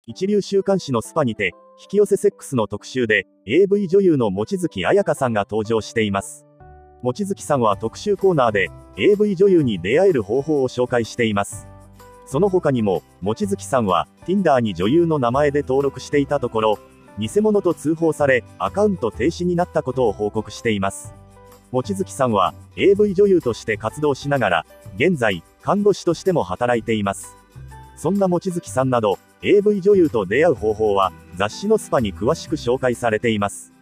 一流週刊誌のスパにて、引き寄せセックスの特集で、AV 女優の望月彩香さんが登場しています。望月さんは特集コーナーで、AV 女優に出会える方法を紹介しています。その他にも、望月さんは、Tinder に女優の名前で登録していたところ、偽物と通報され、アカウント停止になったことを報告しています。望月さんは、AV 女優として活動しながら、現在、看護師としても働いています。そんな望月さんなど、AV 女優と出会う方法は、雑誌のスパに詳しく紹介されています。